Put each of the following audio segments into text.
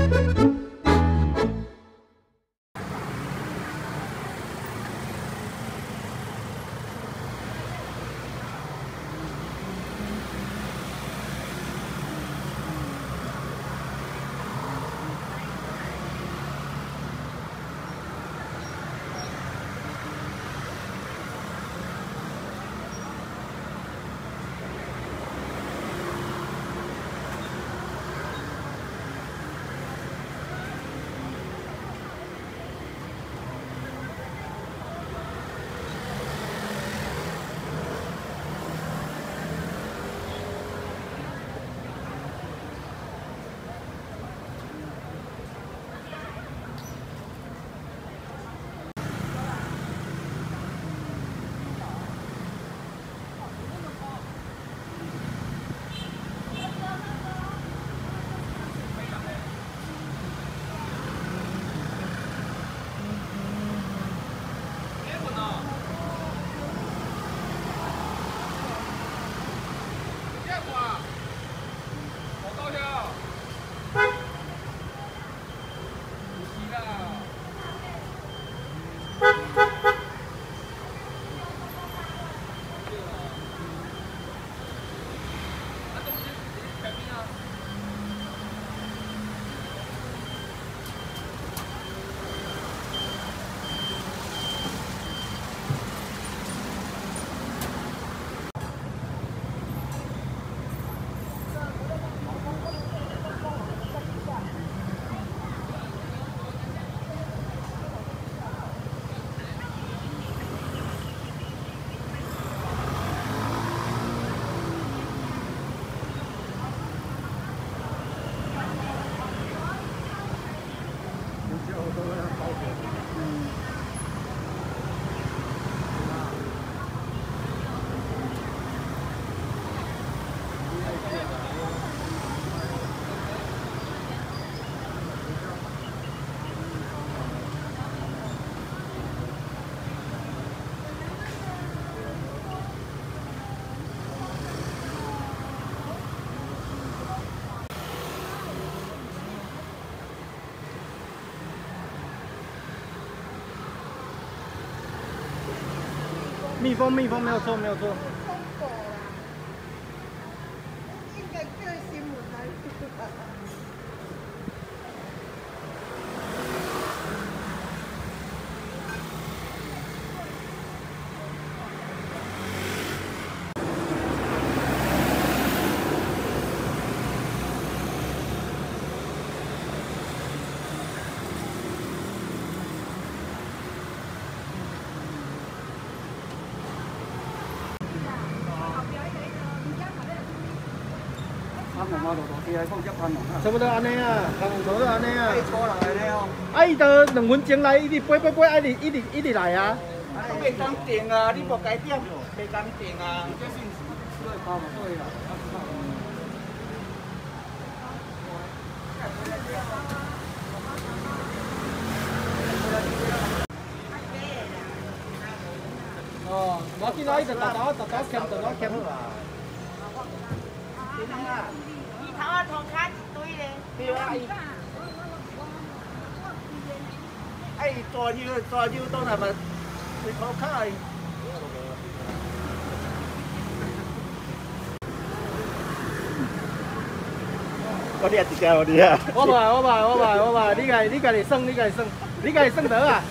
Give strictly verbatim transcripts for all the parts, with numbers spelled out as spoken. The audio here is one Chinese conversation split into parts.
蜜蜂，蜜蜂没有错，没有错。 应该叫新闻来。 差不多安尼啊，差不多安尼啊。 错人安尼哦。 啊，伊就两分钟来，一直飞飞飞，啊，一直一直一直来啊。 都未讲定啊，你无改点，未讲定啊。 哦，我見到伊就特特特特欠特特欠。 二頭啊，同卡一堆咧。 對啊，伊，啊伊大腰大腰當係咪佢頭卡伊？我哋一隻我哋啊！ 我賣我賣我賣我賣，呢個呢個嚟生呢個嚟生，呢個嚟生得啊！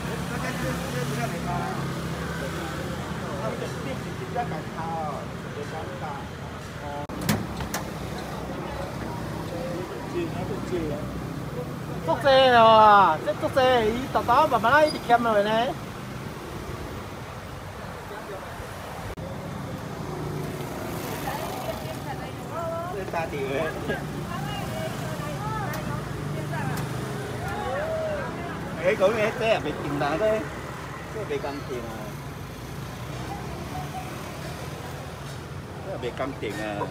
足濟啊！即足濟，伊特特慢慢啦，一直欠落嚟呢。 打掉嘅。你講嘅即係未掂打咧，即係未咁掂啊！即係未咁掂啊！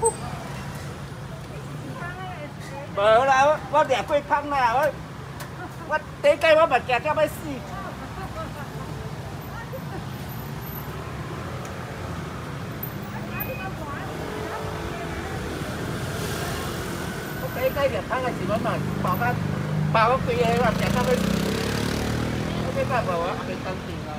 冇啦，我我掠過坑啦，我我第雞我咪夾咗咪死。第雞ได้เดี๋ยวข้างไอ้สิมันหน่อยบอกว่าบอกว่าปีเองแบบอยากจะไปไม่ได้แบบว่าเป็นตันจริงเหรอ